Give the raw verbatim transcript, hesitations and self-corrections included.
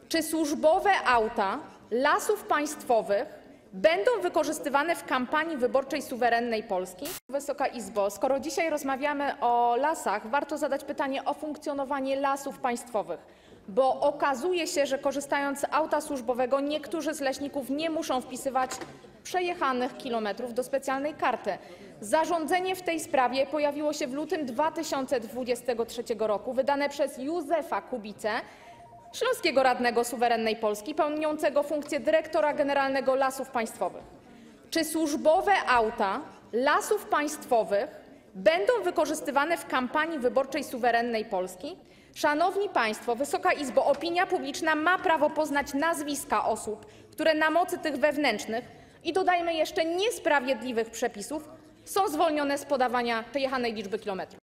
Czy służbowe auta Lasów Państwowych będą wykorzystywane w kampanii wyborczej suwerennej Polski? Wysoka Izbo, skoro dzisiaj rozmawiamy o lasach, warto zadać pytanie o funkcjonowanie Lasów Państwowych, bo okazuje się, że korzystając z auta służbowego niektórzy z leśników nie muszą wpisywać przejechanych kilometrów do specjalnej karty. Zarządzenie w tej sprawie pojawiło się w lutym dwa tysiące dwudziestego trzeciego roku, wydane przez Józefa Kubicę, śląskiego radnego suwerennej Polski, pełniącego funkcję dyrektora generalnego Lasów Państwowych. Czy służbowe auta Lasów Państwowych będą wykorzystywane w kampanii wyborczej suwerennej Polski? Szanowni Państwo, Wysoka Izbo, opinia publiczna ma prawo poznać nazwiska osób, które na mocy tych wewnętrznych i dodajmy jeszcze niesprawiedliwych przepisów są zwolnione z podawania przejechanej liczby kilometrów.